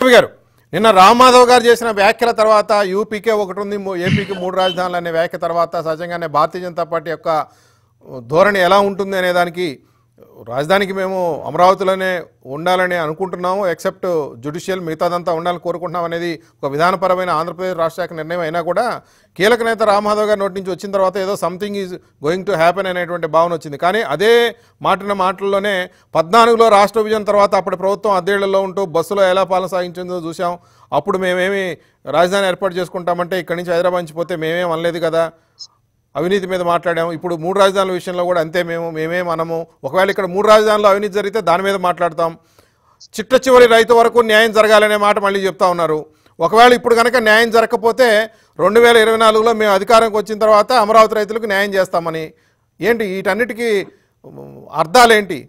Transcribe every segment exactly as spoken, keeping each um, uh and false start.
పట్టాభి గారు, నిన్న రామ్మాధవ్ గారు చేసిన వ్యాఖ్యల తర్వాత యూపీకే ఒకటి ఉంది, ఏపీకి మూడు రాజధానులు అనే వ్యాఖ్య తర్వాత సహజంగానే భారతీయ జనతా పార్టీ యొక్క ధోరణి ఎలా ఉంటుంది అనే దానికి రాజధానికి మేము అమరావతిలోనే ఉండాలని అనుకుంటున్నాము, ఎక్సెప్ట్ జ్యుడిషియల్ మిగతాదంతా ఉండాలని కోరుకుంటున్నాం అనేది ఒక విధానపరమైన ఆంధ్రప్రదేశ్ రాష్ట్ర శాఖ నిర్ణయం అయినా కూడా కీలక నేత రామ్మాధవ్ గారి నోటి నుంచి వచ్చిన తర్వాత ఏదో something is going to happen అనేటువంటి భావన వచ్చింది. కానీ అదే మాటిన మాటల్లోనే పద్నాలుగులో రాష్ట్ర విభజన తర్వాత అప్పటి ప్రభుత్వం అద్దెళ్లలో ఉంటూ బస్సులో ఎలా పాలన సాగించిందో చూసాం. అప్పుడు మేమేమి రాజధాని ఏర్పాటు చేసుకుంటామంటే ఇక్కడి నుంచి హైదరాబాద్ నుంచి పోతే మేమేం అనలేదు కదా, అవినీతి మీద మాట్లాడాము. ఇప్పుడు మూడు రాజధానుల విషయంలో కూడా అంతే, మేము మేమే మనము ఒకవేళ ఇక్కడ మూడు రాజధానులు అవినీతి జరిగితే దాని మీద మాట్లాడతాం. చిట్ట చివరి రైతు వరకు న్యాయం జరగాలనే మాట మళ్ళీ చెప్తా ఉన్నారు. ఒకవేళ ఇప్పుడు కనుక న్యాయం జరగకపోతే రెండు వేల ఇరవై నాలుగులో మేము అధికారంకి వచ్చిన తర్వాత అమరావతి రైతులకు న్యాయం చేస్తామని. ఏంటి వీటన్నిటికీ అర్థాలేంటి?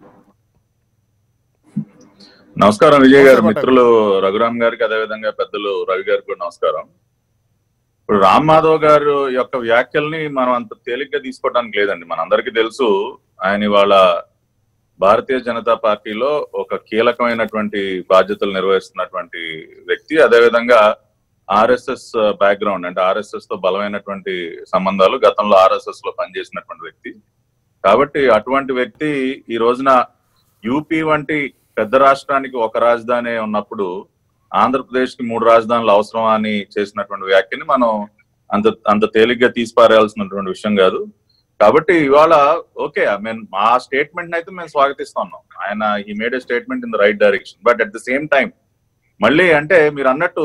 నమస్కారం విజయ్ గారు, మిత్రులు రఘురామ్ గారికి, అదేవిధంగా పెద్దలు రవి గారికి కూడా నమస్కారం. ఇప్పుడు రామ్ మాధవ్ గారు యొక్క వ్యాఖ్యల్ని మనం అంత తేలిగ్గా తీసుకోవడానికి లేదండి. మనందరికీ తెలుసు ఆయన ఇవాళ భారతీయ జనతా పార్టీలో ఒక కీలకమైనటువంటి బాధ్యతలు నిర్వహిస్తున్నటువంటి వ్యక్తి, అదేవిధంగా ఆర్ఎస్ఎస్ బ్యాక్గ్రౌండ్ అంటే ఆర్ఎస్ఎస్ తో బలమైనటువంటి సంబంధాలు, గతంలో ఆర్ఎస్ఎస్ లో పనిచేసినటువంటి వ్యక్తి. కాబట్టి అటువంటి వ్యక్తి ఈ రోజున యూపీ వంటి పెద్ద రాష్ట్రానికి ఒక రాజధాని ఉన్నప్పుడు ఆంధ్రప్రదేశ్ కి మూడు రాజధానులు అవసరం అని చేసినటువంటి వ్యాఖ్యని మనం అంత అంత తేలిగ్గా తీసిపారేయాల్సినటువంటి విషయం కాదు. కాబట్టి ఇవాళ ఓకే, ఐ మీన్ మా స్టేట్మెంట్ అయితే మేము స్వాగతిస్తున్నాం. ఆయన ఈ made a statement in the right direction. But at the same time మళ్ళీ అంటే మీరు అన్నట్టు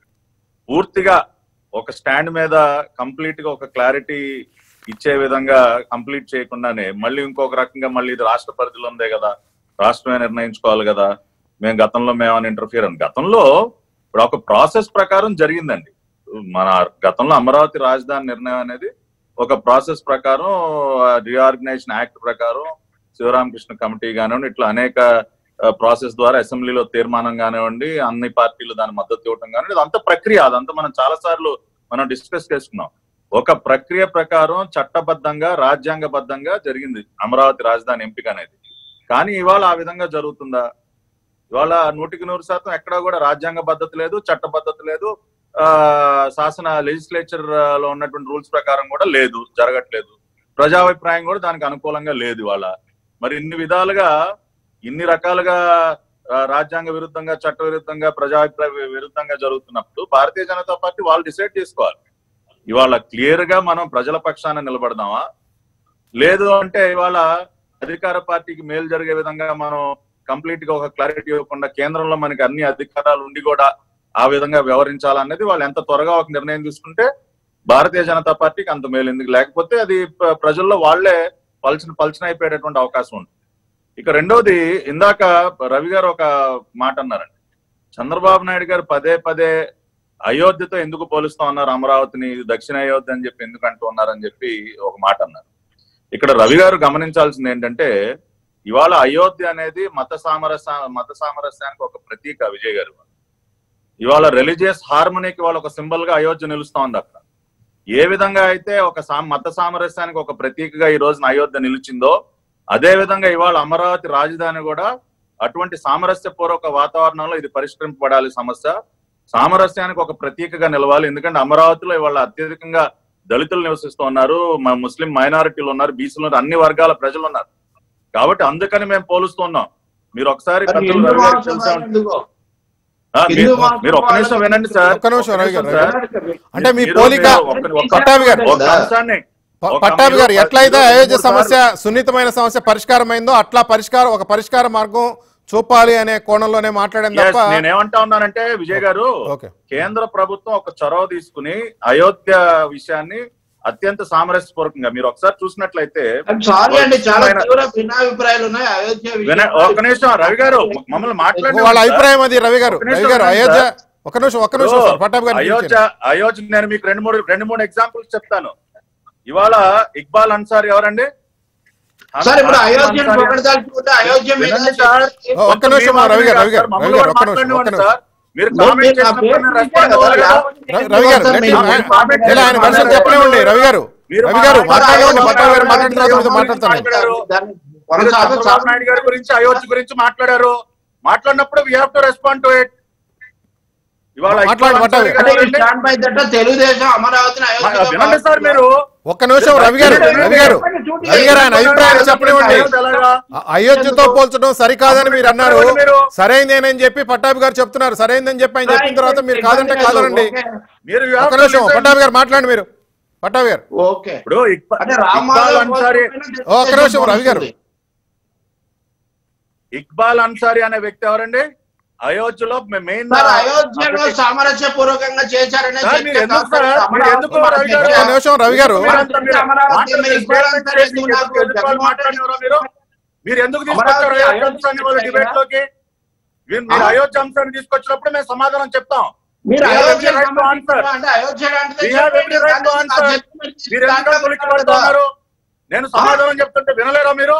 పూర్తిగా ఒక స్టాండ్ మీద కంప్లీట్ గా ఒక క్లారిటీ ఇచ్చే విధంగా కంప్లీట్ చేయకుండానే మళ్ళీ ఇంకొక రకంగా మళ్ళీ ఇది రాష్ట్ర పరిధిలో ఉందే కదా, రాష్ట్రమే నిర్ణయించుకోవాలి కదా, మేము గతంలో మేమని ఇంటర్ఫియర్ అని. గతంలో ఇప్పుడు ఒక ప్రాసెస్ ప్రకారం జరిగిందండి. మన గతంలో అమరావతి రాజధాని నిర్ణయం అనేది ఒక ప్రాసెస్ ప్రకారం, రీఆర్గనైజేషన్ యాక్ట్ ప్రకారం, శివరామకృష్ణ కమిటీ కానివ్వండి, ఇట్లా అనేక ప్రాసెస్ ద్వారా అసెంబ్లీలో తీర్మానం కానివ్వండి, అన్ని పార్టీలు దాని మద్దతు ఇవ్వటం కానివ్వండి, అదంతా ప్రక్రియ. అదంతా మనం చాలా సార్లు మనం డిస్కస్ చేసుకున్నాం. ఒక ప్రక్రియ ప్రకారం చట్టబద్ధంగా రాజ్యాంగబద్ధంగా జరిగింది అమరావతి రాజధాని ఎంపిక అనేది. కానీ ఇవాళ ఆ విధంగా జరుగుతుందా? ఇవాళ నూటికి నూరు శాతం ఎక్కడా కూడా రాజ్యాంగ పద్ధతి లేదు, చట్టబద్ధత లేదు, ఆ శాసన లెజిస్లేచర్ లో ఉన్నటువంటి రూల్స్ ప్రకారం కూడా లేదు, జరగట్లేదు. ప్రజాభిప్రాయం కూడా దానికి అనుకూలంగా లేదు. ఇవాళ మరి ఇన్ని విధాలుగా ఇన్ని రకాలుగా రాజ్యాంగ విరుద్ధంగా, చట్ట విరుద్ధంగా, ప్రజాభిప్రాయ విరుద్ధంగా జరుగుతున్నప్పుడు భారతీయ జనతా పార్టీ వాళ్ళు డిసైడ్ చేసుకోవాలి. ఇవాళ క్లియర్ గా మనం ప్రజల పక్షాన నిలబడదామా, లేదు అంటే ఇవాళ అధికార పార్టీకి మేలు జరిగే విధంగా మనం కంప్లీట్ గా ఒక క్లారిటీ ఇవ్వకుండా కేంద్రంలో మనకి అన్ని అధికారాలు ఉండి కూడా ఆ విధంగా వ్యవహరించాలనేది వాళ్ళు ఎంత త్వరగా ఒక నిర్ణయం తీసుకుంటే భారతీయ జనతా పార్టీకి అంత మేలు. ఎందుకు లేకపోతే అది ప్రజల్లో వాళ్లే పల్చిన పల్చన అయిపోయేటటువంటి అవకాశం ఉంది. ఇక రెండోది, ఇందాక రవి గారు ఒక మాట అన్నారండి, చంద్రబాబు నాయుడు గారు పదే పదే అయోధ్యతో ఎందుకు పోలుస్తా ఉన్నారు అమరావతిని, దక్షిణ అయోధ్య అని చెప్పి ఎందుకు అంటూ ఉన్నారని చెప్పి ఒక మాట అన్నారు. ఇక్కడ రవి గారు గమనించాల్సింది ఏంటంటే ఇవాళ అయోధ్య అనేది మత సామరస్య మత సామరస్యానికి ఒక ప్రతీక. విజయ్ గారు, ఇవాళ రిలీజియస్ హార్మనీకి వాళ్ళ ఒక సింబల్ గా అయోధ్య నిలుస్తా ఉంది. అక్కడ ఏ విధంగా అయితే ఒక మత సామరస్యానికి ఒక ప్రతీకగా ఈ రోజున అయోధ్య నిలిచిందో, అదే విధంగా ఇవాళ అమరావతి రాజధాని కూడా అటువంటి సామరస్య పూర్వక వాతావరణంలో ఇది పరిష్కరింపబడాలి. సమస్య సామరస్యానికి ఒక ప్రతీకగా నిలవాలి. ఎందుకంటే అమరావతిలో ఇవాళ అత్యధికంగా దళితులు నివసిస్తూ ఉన్నారు, ముస్లిం మైనారిటీలు ఉన్నారు, బీసీలు ఉన్నారు, అన్ని వర్గాల ప్రజలు ఉన్నారు. కాబట్టి అందుకని మేము పోలుస్తున్నాం. మీరు ఒకసారి మీరు ఒక్క నిమిషం వినండి సార్. అంటే మీ పోలిక పట్టాభి గారు ఎట్లయితే అయోధ్య సమస్య సున్నితమైన సమస్య పరిష్కారమైందో అట్లా పరిష్కారం ఒక పరిష్కార మార్గం చూపాలి అనే కోణంలోనే మాట్లాడాను తప్ప. నేనేమంటా ఉన్నానంటే విజయ్ గారు, కేంద్ర ప్రభుత్వం ఒక చొరవ తీసుకుని అయోధ్య విషయాన్ని అత్యంత సామరస్యపూర్వకంగా మీరు ఒకసారి చూసినట్లయితే, ఒక నిమిషం రవి గారు మమ్మల్ని మాట్లాడే వాళ్ళ అభిప్రాయం అది. రవి గారు రవి గారు అయోధ్య ఒక నిమిషం ఒక్క నిమిషం పట్టాభి గారు, అయోధ్య అయోధ్య నేను మీకు రెండు మూడు రెండు మూడు ఎగ్జాంపుల్స్ చెప్తాను. ఇవాళ ఇక్బాల్ అన్సారీ ఎవరండి? ఒక్క నిమిషం రవి గారు రవి గారు రవి గారు ఒక్క నిమిషం ఒక్క నిమిషం మీరు కామెంట్ రవి గారు ఆయన వర్షం చెప్పలేమండి. రవి గారు రవి గారు మాట్లాడండి, పట్టాభి గారు మాట్లాడిన తర్వాత మాట్లాడతాను. చంద్రబాబు నాయుడు గారి గురించి అయోధ్య గురించి మాట్లాడారు. మాట్లాడినప్పుడు we have to respond to it. ఇవాళ మాట్లాడు, మాట్లాడు. తెలుగుదేశం అమరావతిని వినండి సార్ మీరు. ఒక్క నిమిషం రవి గారు రవి గారు రవి గారు ఆయన అభిప్రాయం చెప్పనివ్వండి. అయోధ్యతో పోల్చడం సరికాదని మీరు అన్నారు, సరైందేనని చెప్పి పట్టాభి గారు చెప్తున్నారు. సరైందని చెప్పి ఆయన చెప్పిన తర్వాత మీరు కాదంటే కాదనండి. ఒక్క నిమిషం పట్టాభి గారు మాట్లాడండి. మీరు పట్టాభి గారు ఒక్క నిమిషం రవి గారు. ఇక్బాల్ అన్సారీ అనే వ్యక్తి ఎవరండి? అయోధ్యలో మెయిన్ అయోధ్యలో సామరస్య పూర్వకంగా చేశారనే నిమిషం రవి గారు మీరు ఎందుకు తీసుకొచ్చారు అయోధ్య అంశాన్ని వాళ్ళ డిబేట్ లోకి? మీరు అయోధ్య అంశాన్ని తీసుకొచ్చినప్పుడు మేము సమాధానం చెప్తాం. మీరు నేను సమాధానం చెప్తుంటే వినలేరా మీరు?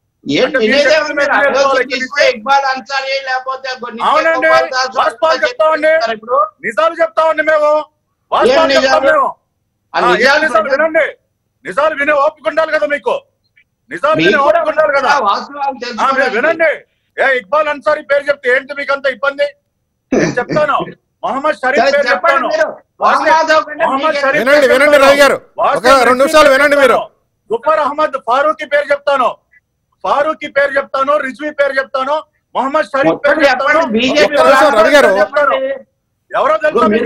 అవునండి, వాస్తవాలు చెప్తామండి, నిజాలు చెప్తామండి మేము. వాస్తవాలు చెప్తాం మేము. నిజాలు వినండి, నిజాలు వినే ఓపిక ఉండాలి కదా మీకు. నిజాలు వినే ఓపిక ఉండాలి కదా. వినండి. ఏ ఇక్బాల్ అన్సారీ పేరు చెప్తే ఏంటి మీకు అంత ఇబ్బంది? నేను చెప్తాను. మొహమ్మద్ షరీఫ్ పేరు చెప్తాను. వినండి వినండి రవి గారు ఒక రెండు నిమిషాలు వినండి. మీరు జుఫర్ అహ్మద్ ఫారూక్ పేరు చెప్తాను, ఫారూక్ పేరు చెప్తాను, రిజ్వీ పేరు చెప్తాను, మొహమ్మద్ షరీఫ్ పేరు చెప్తాను. రవి గారు ఎవరో తెలుసా మీకు?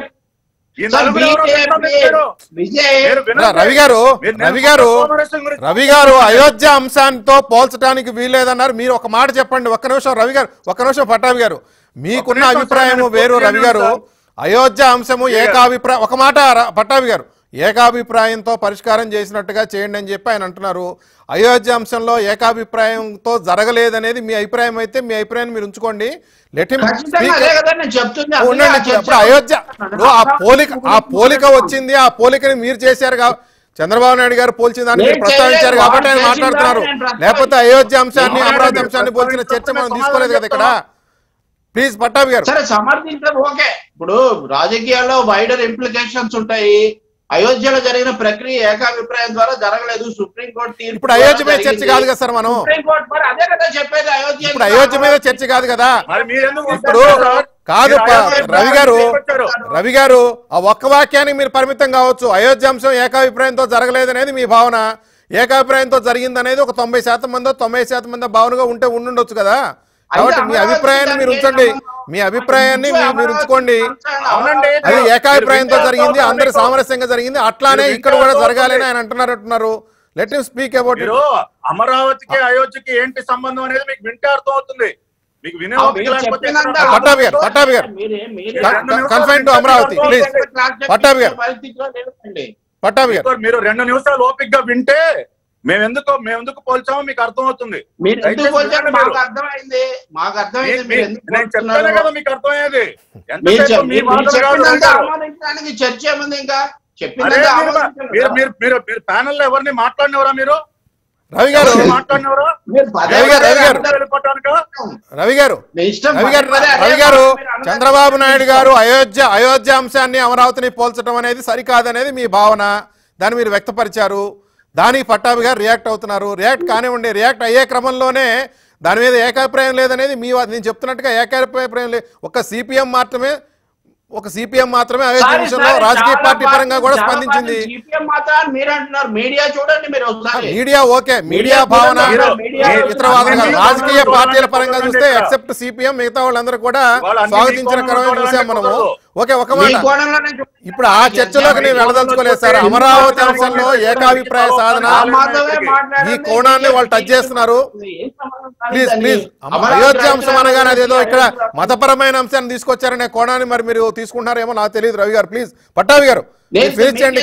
రవి గారు రవి గారు రవి గారు అయోధ్య అంశాంతో పోల్చడానికి వీల్లేదన్నారు. మీరు ఒక మాట చెప్పండి. ఒక్క నిమిషం రవి గారు, ఒక్క నిమిషం పట్టాభి గారు. మీకున్న అభిప్రాయం వేరు రవి గారు. అయోధ్య అంశము ఏకాభిప్రాయం, ఒక మాట పట్టాభి గారు, ఏకాభిప్రాయంతో పరిష్కారం చేసినట్టుగా చేయండి అని చెప్పి ఆయన అంటున్నారు. అయోధ్య అంశంలో ఏకాభిప్రాయంతో జరగలేదనేది మీ అభిప్రాయం అయితే మీ అభిప్రాయాన్ని మీరు ఉంచుకోండి. లెట్ హిమ్ ఉండండి. ఇప్పుడు అయోధ్య ఆ పోలిక ఆ పోలిక వచ్చింది, ఆ పోలికని మీరు చేశారు కాబట్టి చంద్రబాబు నాయుడు గారు పోల్చిన దాన్ని మీరు ప్రస్తావించారు కాబట్టి ఆయన మాట్లాడుతున్నారు. లేకపోతే అయోధ్య అంశాన్ని అమరావతి అంశాన్ని పోల్చిన చర్చ మనం తీసుకోలేదు కదా ఇక్కడ. ప్లీజ్ పట్టాభి గారు. సరే సమర్థించడం ఓకే. ఇప్పుడు రాజకీయాల్లో వైడర్ ఇంప్లికేషన్స్ ఉంటాయి. అయోధ్యలో జరిగిన ప్రక్రియ ఏకాభిప్రాయం ద్వారా జరగలేదు. సుప్రీంకోర్టు తీర్పు ఇప్పుడు అయోధ్య మీద చర్చ కాదు కదా సార్. మనం సుప్రీంకోర్టు మరి అదే కదా చెప్పేది. అయోధ్య ఇప్పుడు అయోధ్య మీద చర్చ కాదు కదా. ఇప్పుడు కాదు రవి గారు రవి గారు ఆ ఒక్క వాక్యానికి మీరు పరిమితం కావచ్చు. అయోధ్య అంశం ఏకాభిప్రాయంతో జరగలేదనేది మీ భావన, ఏకాభిప్రాయంతో జరిగిందనేది ఒక తొంభై శాతం మందో తొంభై శాతం మందో భావనగా ఉంటే ఉండుండొచ్చు కదా. కాబట్టి మీ అభిప్రాయాన్ని మీరు ఉంచండి, మీ అభిప్రాయాన్ని మీరు ఉంచుకోండి. అది ఏకాభిప్రాయంతో జరిగింది, అందరి సామరస్యంగా జరిగింది, అట్లానే ఇక్కడ కూడా జరగాలని ఆయన అంటున్నారు అంటున్నారు let him speak about it. అమరావతికి అయోధ్యకి ఏంటి సంబంధం అనేది మీకు వింటే అర్థం అవుతుంది. మీకు వినే Pattabhi garu Pattabhi garu confine to Amaravati please. Pattabhi garu Pattabhi గారు మీరు రెండు నిమిషాలు ఓపిక్ గా వింటే మేము ఎందుకు మేము ఎందుకు పోల్చామో మీకు అర్థం అవుతుంది. నేను చెప్తానే కదా మీకు అర్థమయ్యేది. చర్చ ఏముంది ఇంకా మీరు మీరు ప్యానెల్ ఎవరిని మాట్లాడినవరా? మీరు రవి గారు మాట్లాడినవరా? రవి గారు రవి గారు రవి గారు రవి గారు రవి గారు చంద్రబాబు నాయుడు గారు అయోధ్య అయోధ్య అంశాన్ని అమరావతిని పోల్చడం అనేది సరికాదనేది మీ భావన, దాన్ని మీరు వ్యక్తపరిచారు. దానికి పట్టాభి గారు రియాక్ట్ అవుతున్నారు. రియాక్ట్ కానివ్వండి, రియాక్ట్ అయ్యే క్రమంలోనే దాని మీద ఏకాభిప్రాయం లేదనేది మీ నేను చెప్తున్నట్టుగా ఏకాభిప్రాయం లేదు. ఒక సిపిఎం మాత్రమే ఒక సిపిఎం మాత్రమే అయోధ్య విషయంలో రాజకీయ పార్టీ పరంగా కూడా స్పందించింది. మీడియా ఓకే, మీడియా భావన ఇతర వాదన కాదు. రాజకీయ పార్టీల పరంగా చూస్తే ఎక్సెప్ట్ సిపిఎం మిగతా వాళ్ళందరూ కూడా స్వాగతించిన క్రమం చూసాం మనము. ఓకే ఒక మాట. ఇప్పుడు ఆ చర్చలోకి నేను వెళ్ళదలుచుకోలేదు సార్. అమరావతి అంశంలో ఏకాభిప్రాయ సాధన ఈ కోణాన్ని వాళ్ళు టచ్ చేస్తున్నారు. ప్లీజ్ ప్లీజ్ అయోధ్య అంశం అనగానే అదేదో ఇక్కడ మతపరమైన అంశాన్ని తీసుకొచ్చారనే కోణాన్ని మరి మీరు తీసుకుంటున్నారేమో నాకు తెలియదు. రవి గారు ప్లీజ్. పట్టాభి గారు ఫినిష్ చేయండి.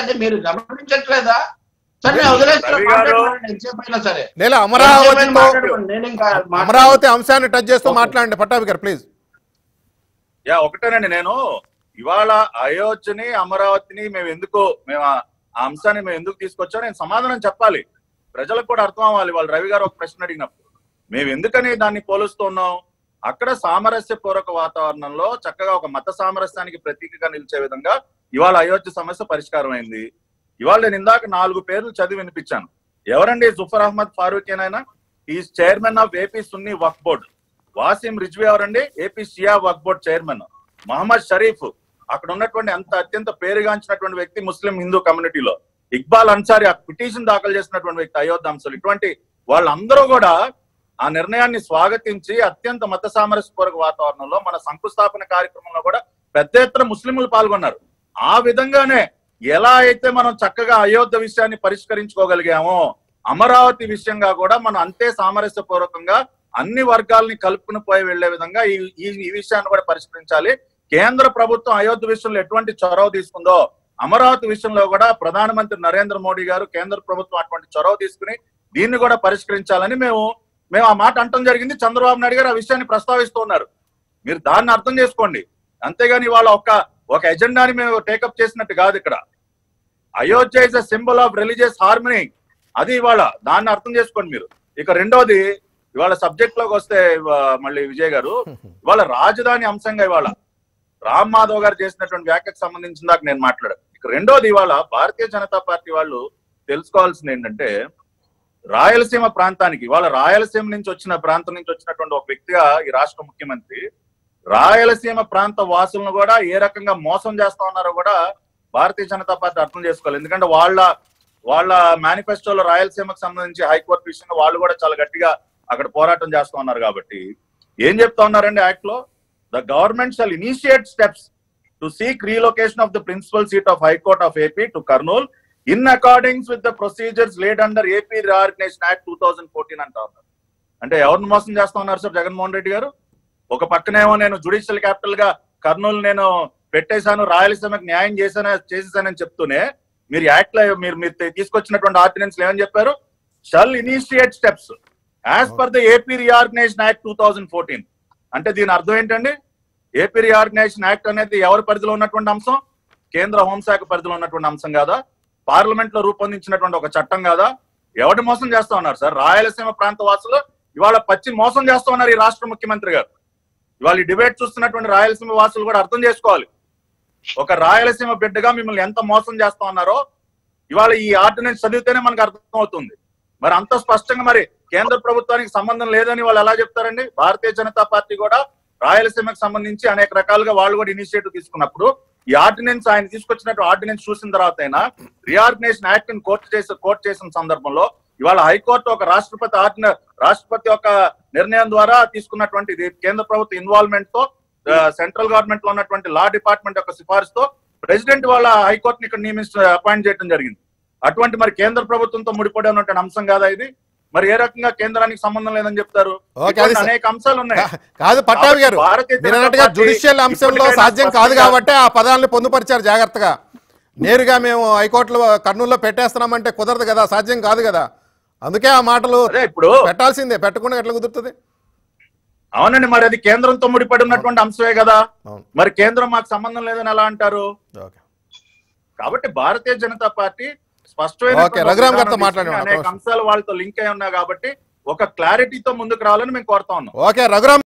లేదా అమరావతితో అమరావతి అంశాన్ని టచ్ చేస్తూ మాట్లాడండి పట్టాభి గారు ప్లీజ్. యా ఒకటేనండి, నేను ఇవాళ అయోధ్యని అమరావతిని మేము ఎందుకు మేము ఆ అంశాన్ని మేము ఎందుకు తీసుకొచ్చా నేను సమాధానం చెప్పాలి, ప్రజలకు కూడా అర్థం అవ్వాలి. వాళ్ళు రవి గారు ఒక ప్రశ్న అడిగినప్పుడు మేము ఎందుకని దాన్ని పోలుస్తున్నాం, అక్కడ సామరస్య పూర్వక వాతావరణంలో చక్కగా ఒక మత సామరస్యానికి ప్రతీకగా నిలిచే విధంగా ఇవాళ అయోధ్య సమస్య పరిష్కారం అయింది. ఇవాళ నేను ఇందాక నాలుగు పేర్లు చదివి వినిపించాను. ఎవరండి? జుఫర్ అహ్మద్ ఫారూక్ ఏనైనా is chairman of AP Sunni Waqf board. Wasim Rizvi ఎవరండి? AP Shia Waqf board chairman. Mohammed Sharif, అక్కడ ఉన్నటువంటి అంత అత్యంత పేరుగాంచినటువంటి వ్యక్తి ముస్లిం హిందూ కమ్యూనిటీలో, ఇక్బాల్ అన్సారీ ఆ పిటిషన్ దాఖలు చేసినటువంటి వ్యక్తి అయోధ్య అంశాలు, ఇటువంటి వాళ్ళందరూ కూడా ఆ నిర్ణయాన్ని స్వాగతించి అత్యంత మత సామరస్యపూర్వక వాతావరణంలో మన శంకుస్థాపన కార్యక్రమంలో కూడా పెద్ద ఎత్తున ముస్లింలు పాల్గొన్నారు. ఆ విధంగానే ఎలా అయితే మనం చక్కగా అయోధ్య విషయాన్ని పరిష్కరించుకోగలిగామో, అమరావతి విషయంగా కూడా మనం అంతే సామరస్యపూర్వకంగా అన్ని వర్గాలని కలుపుకుని పోయి వెళ్లే విధంగా ఈ ఈ విషయాన్ని కూడా పరిష్కరించాలి. కేంద్ర ప్రభుత్వం అయోధ్య విషయంలో ఎటువంటి చొరవ తీసుకుందో, అమరావతి విషయంలో కూడా ప్రధానమంత్రి నరేంద్ర మోడీ గారు కేంద్ర ప్రభుత్వం అటువంటి చొరవ తీసుకుని దీన్ని కూడా పరిష్కరించాలని మేము మేము ఆ మాట అంటం జరిగింది. చంద్రబాబు నాయుడు గారు ఆ విషయాన్ని ప్రస్తావిస్తూ ఉన్నారు. మీరు దాన్ని అర్థం చేసుకోండి. అంతేగాని వాళ్ళ ఒక ఒక ఎజెండాని మేము టేకప్ చేసినట్టు కాదు. ఇక్కడ Ayodhya is a symbol of religious harmony, అది ఇవాళ, దాన్ని అర్థం చేసుకోండి మీరు. ఇక రెండోది, ఇవాళ సబ్జెక్ట్ లోకి వస్తే మళ్ళీ విజయ్ గారు, ఇవాళ రాజధాని అంశంగా ఇవాళ రామ్ మాధవ్ గారు చేసినటువంటి వ్యాఖ్యకు సంబంధించిన దాకా నేను మాట్లాడాను. ఇక రెండోది, ఇవాళ భారతీయ జనతా పార్టీ వాళ్ళు తెలుసుకోవాల్సింది ఏంటంటే, రాయలసీమ ప్రాంతానికి, ఇవాళ రాయలసీమ నుంచి వచ్చిన ప్రాంతం నుంచి వచ్చినటువంటి ఒక వ్యక్తిగా ఈ రాష్ట్ర ముఖ్యమంత్రి రాయలసీమ ప్రాంత వాసులను కూడా ఏ రకంగా మోసం చేస్తా ఉన్నారో కూడా భారతీయ జనతా పార్టీ అర్థం చేసుకోవాలి. ఎందుకంటే వాళ్ళ వాళ్ళ మేనిఫెస్టోలో రాయలసీమకు సంబంధించి హైకోర్టు విషయంగా వాళ్ళు కూడా చాలా గట్టిగా అక్కడ పోరాటం చేస్తూ ఉన్నారు. కాబట్టి ఏం చెప్తా ఉన్నారండి యాక్ట్ లో, the government shall initiate steps to seek relocation of the principal seat of high court of AP to Kurnool in accordings with the procedures laid under AP reorganisation act two thousand fourteen అంటా ఉన్నారు. అంటే ఎవరిని మోసం చేస్తా ఉన్నారు sir Jaganmohan Reddy గారు? ఒక పక్కనేమో నేను జుడిషియల్ క్యాపిటల్ గా కర్నూలు నేను పెట్టేశాను, రాయలసీమకు న్యాయం చేశాను చేసేసానని చెప్తూనే మీరు యాక్ట్ లో మీరు మీరు తీసుకొచ్చినటువంటి ఆర్డినెన్స్ ఏమని చెప్పారు? Shall initiate steps as per the AP reorganisation act two thousand fourteen. అంటే దీని అర్థం ఏంటండి? ఏపీ రీఆర్గనైజేషన్ యాక్ట్ అనేది ఎవరి పరిధిలో ఉన్నటువంటి అంశం? కేంద్ర హోంశాఖ పరిధిలో ఉన్నటువంటి అంశం కాదా? పార్లమెంట్ లో రూపొందించినటువంటి ఒక చట్టం కాదా? ఎవరు మోసం చేస్తా ఉన్నారు సార్? రాయలసీమ ప్రాంత వాసులు ఇవాళ పచ్చి మోసం చేస్తా ఉన్నారు ఈ రాష్ట్ర ముఖ్యమంత్రి గారు. ఇవాళ ఈ డిబేట్ చూస్తున్నటువంటి రాయలసీమ వాసులు కూడా అర్థం చేసుకోవాలి. ఒక రాయలసీమ బిడ్డగా మిమ్మల్ని ఎంత మోసం చేస్తా ఉన్నారో ఇవాళ ఈ ఆర్డినెన్స్ చదివితేనే మనకు అర్థం అవుతుంది. మరి అంత స్పష్టంగా మరి కేంద్ర ప్రభుత్వానికి సంబంధం లేదని వాళ్ళు ఎలా చెప్తారండి? భారతీయ జనతా పార్టీ కూడా రాయలసీమకు సంబంధించి అనేక రకాలుగా వాళ్ళు కూడా ఇనిషియేటివ్ తీసుకున్నప్పుడు ఈ ఆర్డినెన్స్ ఆయన తీసుకొచ్చినట్టు ఆర్డినెన్స్ చూసిన తర్వాత అయినా రీఆర్గనైజేషన్ యాక్ట్ ని కోర్టు చేసి కోర్టు చేసిన సందర్భంలో ఇవాళ హైకోర్టు ఒక రాష్ట్రపతి ఆర్డిన రాష్ట్రపతి యొక్క నిర్ణయం ద్వారా తీసుకున్నటువంటి కేంద్ర ప్రభుత్వ ఇన్వాల్వ్మెంట్ తో సెంట్రల్ గవర్నమెంట్ లో ఉన్నటువంటి లా డిపార్ట్మెంట్ యొక్క సిఫార్సుతో ప్రెసిడెంట్ వాళ్ళ హైకోర్టుని ఇక్కడ నియమించ అపాయింట్ చేయడం జరిగింది. అటువంటి మరి కేంద్ర ప్రభుత్వంతో ముడిపడి ఉన్నటువంటి అంశం కాదా ఇది? మరి ఏ రకంగా కేంద్రానికి సంబంధం లేదని చెప్తారు? అనేక అంశాలు ఉన్నాయి. కాదు పట్టాభి గారు, జ్యుడిషియల్ అంశంలో సాధ్యం కాదు కాబట్టి ఆ పదాలను పొందుపరిచారు జాగ్రత్తగా. నేరుగా మేము హైకోర్టులో కర్నూలులో పెట్టేస్తున్నామంటే కుదరదు కదా, సాధ్యం కాదు కదా. అందుకే ఆ మాటలు ఇప్పుడు పెట్టాల్సిందే, పెట్టకుండా ఎట్లా కుదురుతుంది? అవునండి, మరి అది కేంద్రంతో ముడిపడి ఉన్నటువంటి అంశమే కదా. మరి కేంద్రం మాకు సంబంధం లేదని ఎలా అంటారు? కాబట్టి భారతీయ జనతా పార్టీ స్పష్టమైన అనేక అంశాలు వాళ్ళతో లింక్ అయి ఉన్నాయి కాబట్టి ఒక క్లారిటీతో ముందుకు రావాలని మేము కోరుతా ఉన్నాం. ఓకే రఘురామ్.